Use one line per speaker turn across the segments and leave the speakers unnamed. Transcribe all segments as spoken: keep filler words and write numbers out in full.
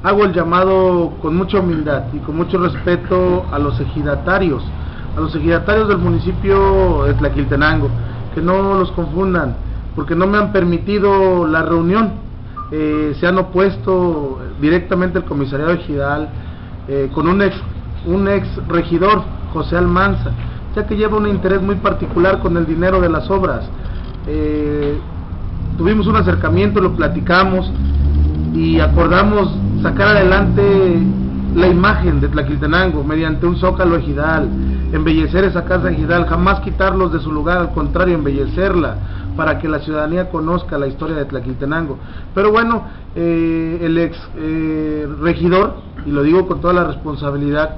hago el llamado con mucha humildad y con mucho respeto a los ejidatarios, a los ejidatarios del municipio de Tlaquiltenango, que no los confundan, porque no me han permitido la reunión. Eh, se han opuesto directamente el comisariado ejidal eh, con un ex, un ex regidor, José Almanza, ya que lleva un interés muy particular con el dinero de las obras. Eh, tuvimos un acercamiento, lo platicamos y acordamos sacar adelante la imagen de Tlaquiltenango mediante un zócalo ejidal, embellecer esa casa ejidal, jamás quitarlos de su lugar, al contrario, embellecerla, para que la ciudadanía conozca la historia de Tlaquiltenango. Pero bueno, eh, el ex eh, regidor, y lo digo con toda la responsabilidad,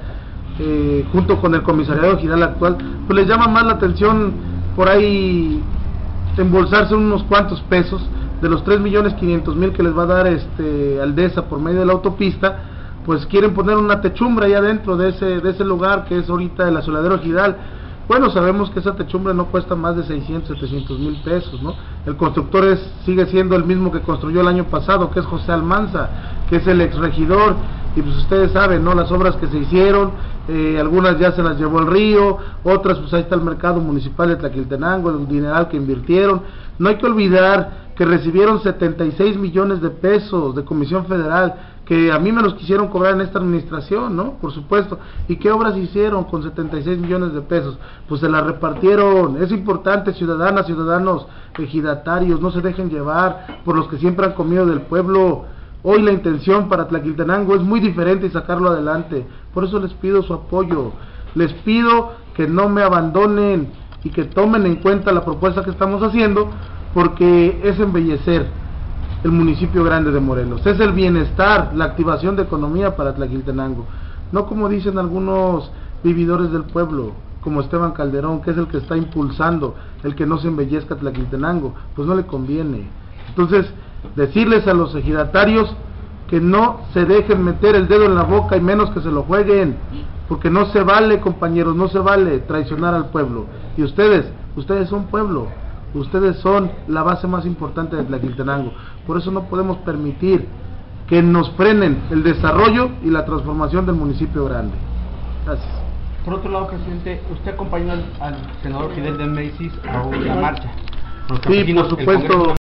eh, junto con el comisariado ejidal actual, pues les llama más la atención por ahí embolsarse unos cuantos pesos de los tres millones quinientos mil que les va a dar este Aldesa por medio de la autopista. Pues quieren poner una techumbre allá dentro de ese, de ese lugar que es ahorita el asoladero ejidal. Bueno, sabemos que esa techumbre no cuesta más de seiscientos, setecientos mil pesos, ¿no? El constructor es, sigue siendo el mismo que construyó el año pasado, que es José Almanza, que es el exregidor, y pues ustedes saben, ¿no? Las obras que se hicieron, eh, algunas ya se las llevó el río, otras pues ahí está el mercado municipal de Tlaquiltenango, el dineral que invirtieron. No hay que olvidar que recibieron setenta y seis millones de pesos de Comisión Federal, que a mí me los quisieron cobrar en esta administración, ¿no? Por supuesto. ¿Y qué obras hicieron con setenta y seis millones de pesos? Pues se las repartieron. Es importante, ciudadanas, ciudadanos, ejidatarios, no se dejen llevar por los que siempre han comido del pueblo. Hoy la intención para Tlaquiltenango es muy diferente y sacarlo adelante. Por eso les pido su apoyo. Les pido que no me abandonen y que tomen en cuenta la propuesta que estamos haciendo, porque es embellecer el municipio grande de Morelos, es el bienestar, la activación de economía para Tlaquiltenango, no como dicen algunos vividores del pueblo, como Esteban Calderón, que es el que está impulsando el que no se embellezca Tlaquiltenango, pues no le conviene. Entonces, decirles a los ejidatarios que no se dejen meter el dedo en la boca y menos que se lo jueguen, porque no se vale, compañeros, no se vale traicionar al pueblo. Y ustedes, ustedes son pueblo, ustedes son la base más importante de Tlaquiltenango. Por eso no podemos permitir que nos frenen el desarrollo y la transformación del municipio grande. Gracias.
Por otro lado, presidente, usted acompañó al, al senador Fidel de Médicis a una marcha.
Sí, por supuesto.